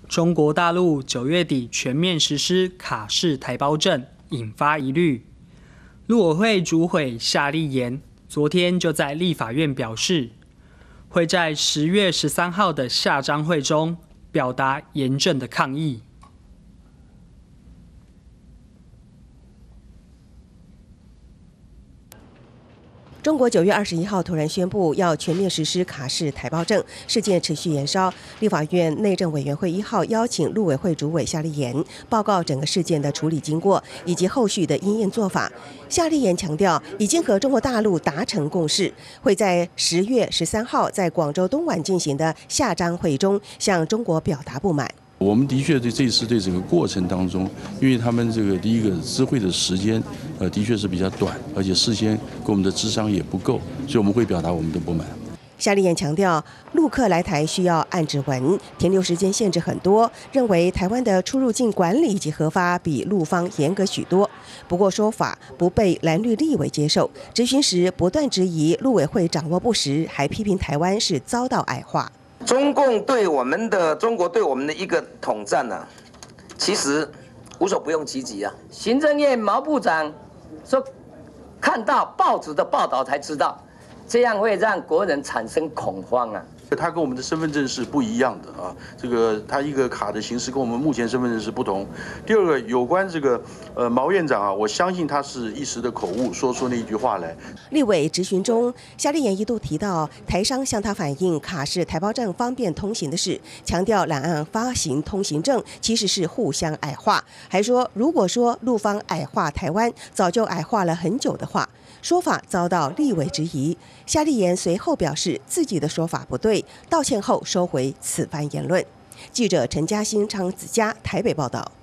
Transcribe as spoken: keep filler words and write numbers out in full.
中国大陆九月底全面实施卡式台胞证，引发疑虑。陆委会主委夏立言昨天就在立法院表示，会在十月十三号的下章会中表达严正的抗议。 中国九月二十一号突然宣布要全面实施卡式台胞证，事件持续延烧。立法院内政委员会一号邀请陆委会主委夏立言报告整个事件的处理经过以及后续的因应做法。夏立言强调，已经和中国大陆达成共识，会在十月十三号在广州东莞进行的下章会中向中国表达不满。 我们的确对这次对整个过程当中，因为他们这个第一个知会的时间，呃，的确是比较短，而且事先给我们的智商也不够，所以我们会表达我们的不满。 夏立言强调，陆客来台需要按指纹，停留时间限制很多，认为台湾的出入境管理及核发比陆方严格许多。不过说法不被蓝绿立委接受，质询时不断质疑陆委会掌握不实，还批评台湾是遭到矮化。 中共对我们的中国对我们的一个统战呢、啊，其实无所不用其极啊。行政院毛部长说，看到报纸的报道才知道，这样会让国人产生恐慌啊。 它跟我们的身份证是不一样的啊，这个它一个卡的形式跟我们目前身份证是不同。第二个，有关这个呃毛院长啊，我相信他是一时的口误，说出那一句话来。 立委质询中，夏立言一度提到台商向他反映卡式台胞证方便通行的事，强调两岸发行通行证其实是互相矮化，还说如果说陆方矮化台湾，早就矮化了很久的话。说法遭到立委质疑，夏立言随后表示自己的说法不对，道歉后收回此番言论。记者陈嘉欣、张子佳台北报道。